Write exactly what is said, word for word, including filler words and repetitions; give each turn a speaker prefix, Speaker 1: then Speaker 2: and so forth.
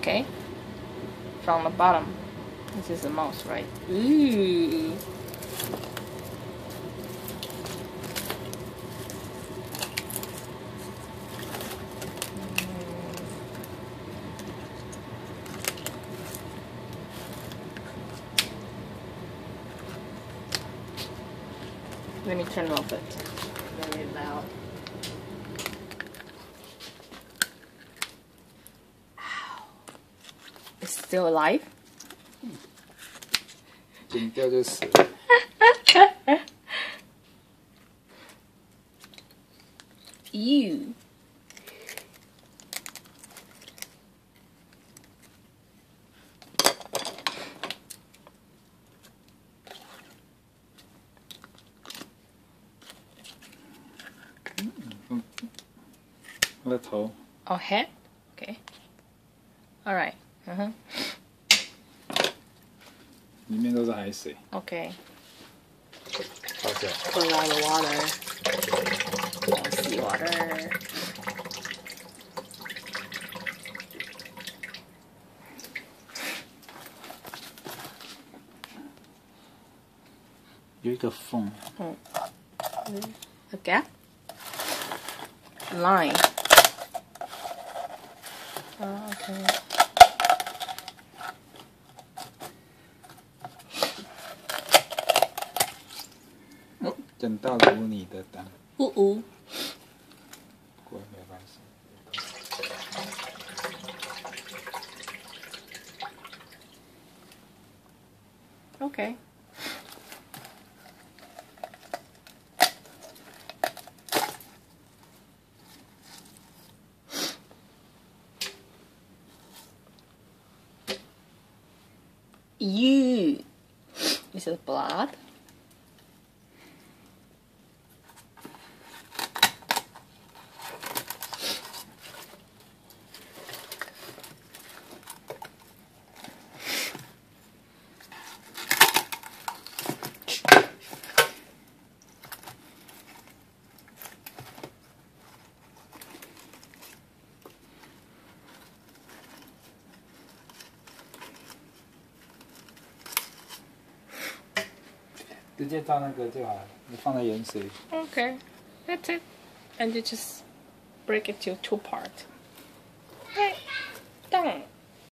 Speaker 1: Okay. From the bottom. This is the mouth, right? Ooh. Let me turn off it. Very loud. Ow. It's still alive?
Speaker 2: 剪掉就死了。
Speaker 1: Ew.
Speaker 2: Mm. 它的头。
Speaker 1: Oh, head? Okay. Alright. Uh-huh.
Speaker 2: 里面都是海水。
Speaker 1: Okay.
Speaker 2: 倒下来。
Speaker 1: Put a lot of water. Oh, seawater.
Speaker 2: There's 有一个缝。
Speaker 1: 嗯。A gap? Line. Oh, okay.
Speaker 2: 哦，捡到了污泥的蛋。
Speaker 1: 呜呜。
Speaker 2: 不过没关系。
Speaker 1: Okay. You. This is blood.
Speaker 2: 直接倒那个就好了，你放在盐水。
Speaker 1: Okay, that's it. And you just break it to two parts.